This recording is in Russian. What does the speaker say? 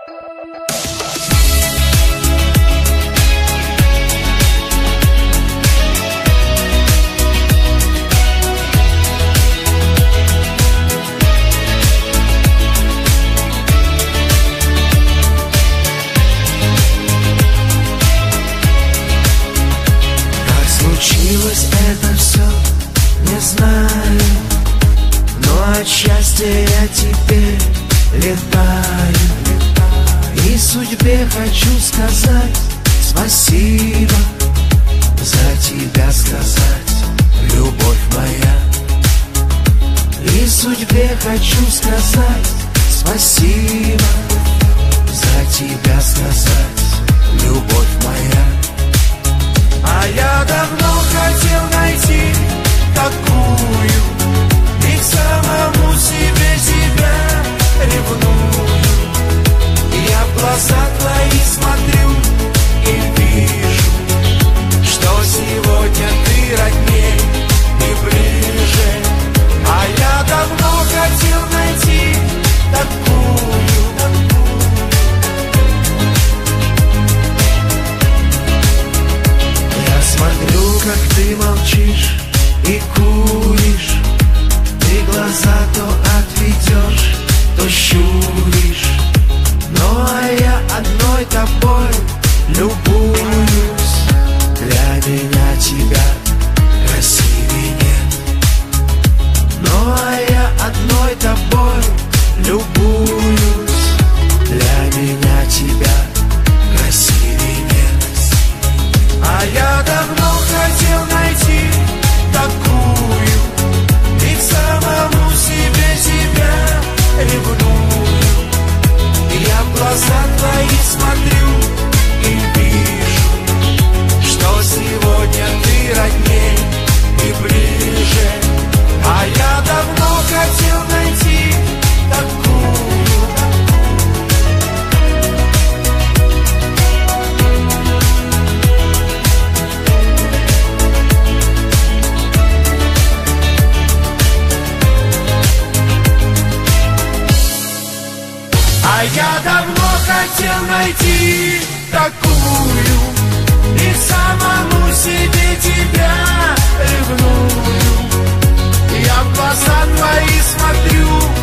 Случилось это все, не знаю, но от счастья я теперь летаю. И судьбе хочу сказать спасибо, за тебя сказать, любовь моя. И судьбе хочу сказать спасибо, за тебя сказать, любовь моя. А я давно хотел найти такую, ведь самому себе себя ревную. Я в глаза твои смотрю и вижу, что сегодня ты родней и ближе. А я давно хотел найти такую. Смотрю, как ты молчишь и куришь, ты глаза то отведешь, то щуришь. Ну а я одной тобой любуюсь, для меня тебя красивее нет. Ну а я одной тобой любуюсь, для меня тебя красивее нет. А я давно хотел найти такую, ведь самому себе себя ревную. Я в глаза твои смотрю и вижу, что сегодня ты родней и ближе. А я давно хотел найти такую. А я давно хотел найти такую, и самому себе тебя ревную. Я в глаза твои смотрю